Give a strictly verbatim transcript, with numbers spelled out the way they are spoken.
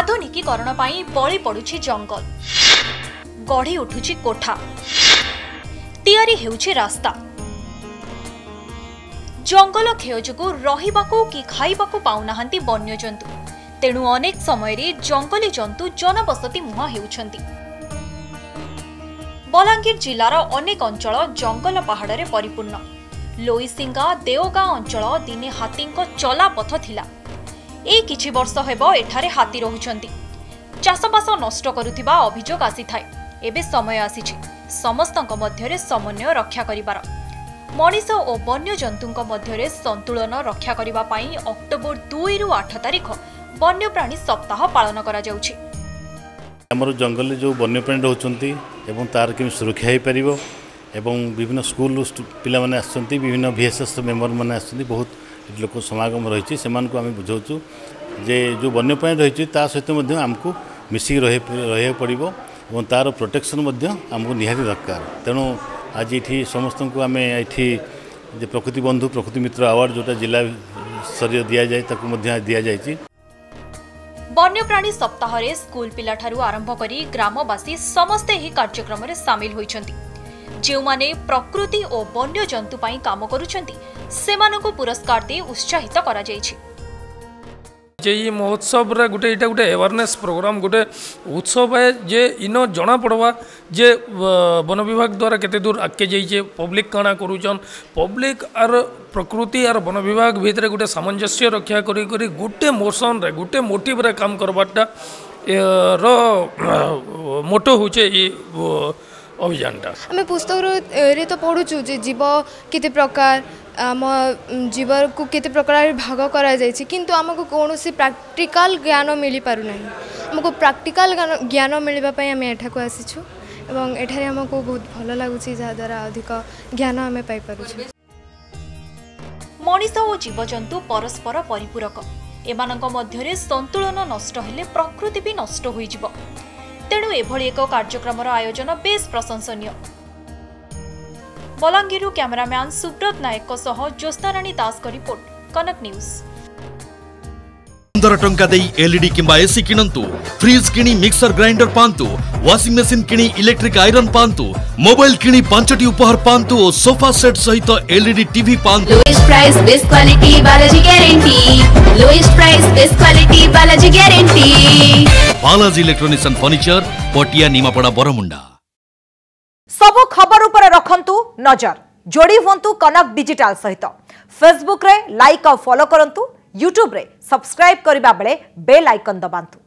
आधुनिकीकरण पाई बळी पडुछि जंगल, गढ़ी उठुछि कोठा, तैयारी हेउछि रास्ता। जंगल क्षय जोगु रहिबाकू कि खाइबाकू पाउनाहांती वन्यजंतु, तेणु अनेक समय जंगली जंतु जनबसति मुहां हेउछंती। बलांगीर जिलार अनेक अंचल जंगल पहाड़ में परिपूर्ण। लोईसिंगा देवगां अंचल दिने हाथी चलापथ थिला। ए किछि वर्ष हेबो एठारे हाथी रहुछंती। चाषबास नष्ट करुथिबा अभियोग आसीथाय। एबे समय आसीछि समस्तक मध्यरे समन्वय रक्षा करिबार। मनीष और वन्यजंतुक मध्यरे संतुलन रक्षा करिबा पई अक्टोबर दुई रु आठ तारिख वन्यप्राणी सप्ताह पालन करा जाउछि। हमर जंगल जो वन्यप्राणी रहउछंती एवं तार के सुरक्षा हो पार एवं विभिन्न स्कूल पिला माने आसछंती, विभिन्न वीएसएस मेंबर माने आसछंती, बहुत लोक समागम रही से आम बुझाऊँ जे जो वन्यप्राणी रही सहित आमको मिसिक रहा पड़ो और तार प्रोटेक्शन आमको निहाती दरकार। तेणु आज ये समस्त को आम ये प्रकृति बंधु प्रकृति मित्र अवार्ड जोटा जिला स्तर दि जाए दि जाए। वन्यप्राणी सप्ताह रे स्कूल पिला ठारू आरंभ करी ग्रामवासी समस्ते ही कार्यक्रम रे शामिल होइछंती। जो माने प्रकृति और वन्य जंतु पाई काम करूछंती सेमानकु पुरस्कार दे उत्साहित करा जायछि। जे ये महोत्सव रे गुटे इटा गुटे अवेयरनेस प्रोग्राम गुटे उत्सव है जे इनो जना पड़वा जे वन विभाग द्वारा केते दूर आके जाइए, पब्लिक काना करूछन, पब्लिक आर प्रकृति आर वन विभाग भीतर गुटे सामंजस्य रक्षा करी करी गुटे मोशन रे गुटे मोटिव रे काम करबाटा रो मोटो होचे ये अभियानटा। आम पुस्तक रे तो पढ़ुचु जे जीव केते प्रकार आम जीव को केते प्रकार भाग करा जायछि, किंतु आमको कोनोसी प्रैक्टिकल ज्ञान मिली पारु नाही। हमको प्रैक्टिकल ज्ञान मिलबा पई आम एठा को आसीछु एवं एठारे हमको बहुत भलो लागुछि जा द्वारा अधिक ज्ञान आम पाई पारुछु। मनीष और जीवजंतु परस्पर परिपूरक। एमानक मध्यरे संतुलन नष्ट हेले प्रकृति भी नष्ट होई जिवो। तेणु एभली एक कार्यक्रम आयोजन बेस प्रशंसनीय। बलांगीरु कैमरामैन सुब्रत नायक सह ज्योत्स्नाराणी दास का रिपोर्ट, कनक न्यूज। पंद्रह टंका देई एलईडी किंबा एसी किनंतु, फ्रिज किनी मिक्सर ग्राइंडर पांतु, वाशिंग मशीन किनी इलेक्ट्रिक आयरन पांतु, मोबाइल किनी पांचटी उपहार पांतु और सोफा सेट सहित एलईडी टीवी पांतु। Lowest price best quality Balaji guarantee. Lowest price best quality Balaji guarantee. Balaji electronics and furniture, Patia Nimapada Baramunda. सब खबर उपर रखंतु नजर। जोड़ी हुंतु कनक डिजिटल सहित। फेसबुक रे लाइक और फॉलो करंतु, यूट्यूब रे सब्सक्राइब करिबा बेले बेल आइकन दबांतु।